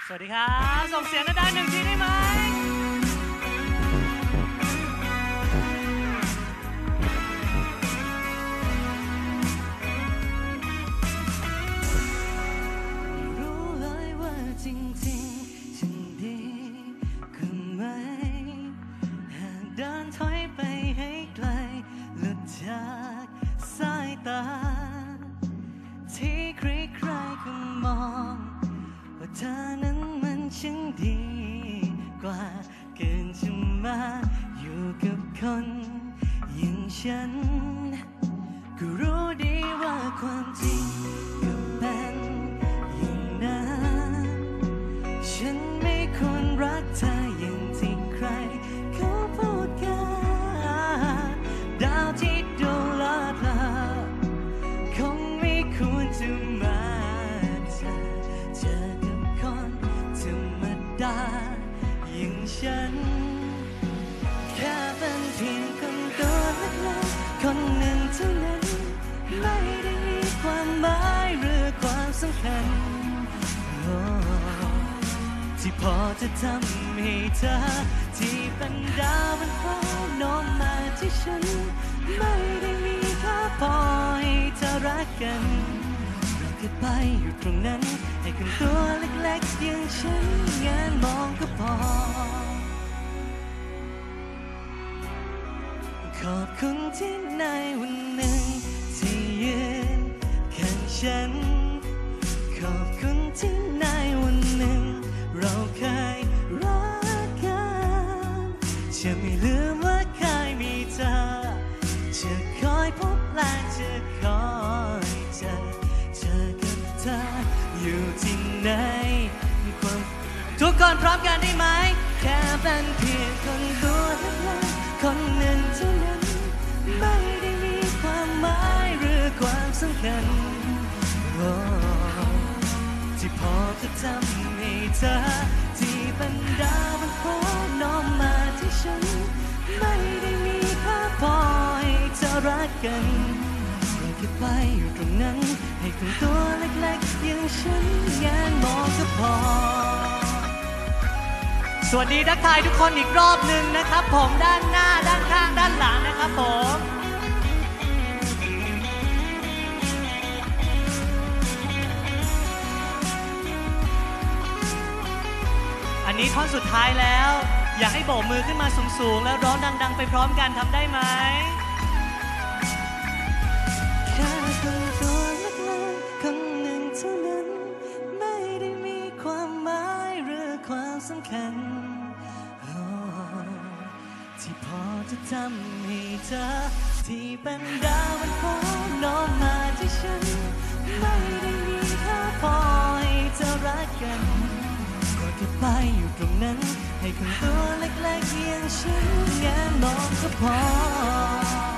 สวัสดีครับส่งเสียงกันได้หนึ่งทีได้ไหมรู้เลยว่าจริงๆฉันดีขึ้นไหมหากเดินถอยไปให้ไกลหลุดจากสายตาที่ใครๆก็มองว่าเธอนั้นมันช่างดีกว่าเกินจะมาอยู่กับคนอย่างฉันก็รู้ดีว่าความจริงก็เป็นอย่างนั้นฉันไม่ควรรักเธออย่างที่ใครเขาพูดกันดาวที่ดูลาดลาคงไม่ควรจะมาเจอกับคนธรรมดาอย่างฉันแค่เป็นเพียงคนตัวเล็กๆคนหนึ่งเท่านั้นไม่ได้มีความหมายหรือความสำคัญที่พอจะทำให้เธอที่เป็นดาวบนฟ้าโน้มมาที่ฉันไม่ได้มีค่าพอให้เธอรักกันเราแค่ไปอยู่ตรงนั้นให้คนตัวเล็กๆอย่างฉันงานมองก็พอขอบคุณที่ในวันหนึ่งที่ยืนข้างฉันขอบคุณที่ในวันหนึ่งเราเคยรักกันจะไม่ลืมว่าเคยมีเธอจะคอยพบและจะคอยเจอกับเธออยู่ที่ไหนความทุกคนพร้อมกันได้ไหมแค่เป็นเพียงคนตัวเล็กๆคนหนึ่งเท่านั้นไม่ได้มีความหมายหรือความสำคัญที่พอจะทำให้เธอที่เป็นดาวบนฟ้าน้อมมาที่ฉันไม่ได้มีค่าพอให้เธอรักกันเราแค่ไปอยู่ตรงนั้นให้คนตัวเล็กๆอย่างฉันงานมองก็พอสวัสดีทักทายทุกคนอีกรอบหนึ่งนะครับผมด้านหน้าด้านข้างด้านหลังนะครับผมอันนี้ท่อนสุดท้ายแล้วอยากให้โบกมือขึ้นมาสูงๆแล้วร้องดังๆไปพร้อมกันทำได้ไหมแค่คนตัวเล็กๆคนหนึ่งเท่านั้นไม่ได้มีความหมายหรือความสำคัญที่พอจะทำให้เธอที่เป็นดาวบนฟ้าน้อมมาที่ฉันไม่ได้มีค่าพอให้เธอรักกันก็แค่ไปอยู่ตรงนั้นให้คนตัวเล็กๆอย่างฉันงานมองก็พอ